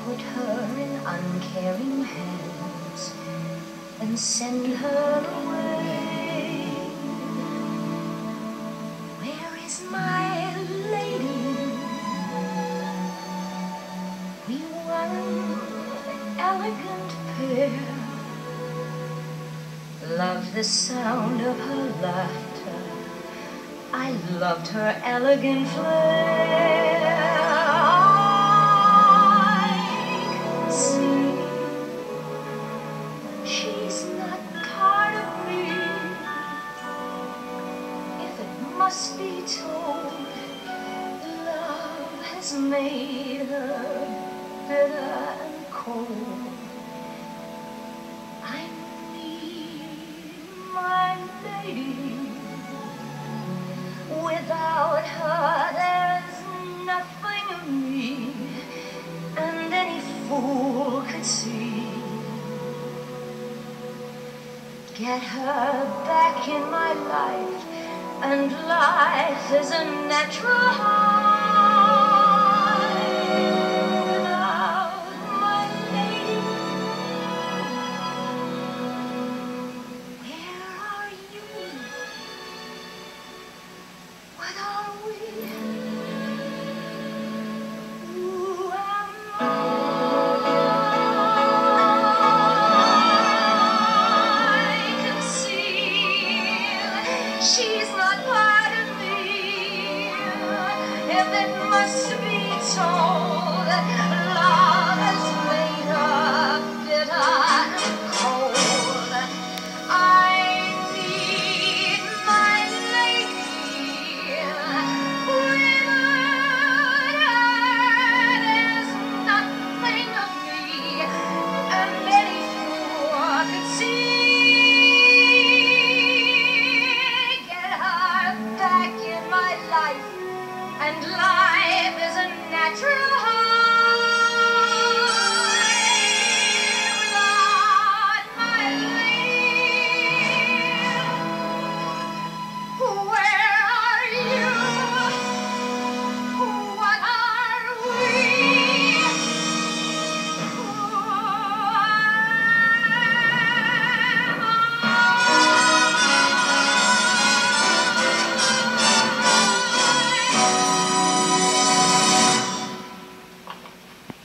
put her in uncaring hands and send her away. Where is my lady? We were an elegant pair. Loved the sound of her laughter. I loved her elegant flair. I can see she's not part of me. If it must be told, love has made her bitter and cold. I need my lady. Without her, there's nothing of me, and any fool could see. Get her back in my life, and life is a natural high. Without my lady, where are you? What are we? Who am I can see she's not part of me. If it must be told,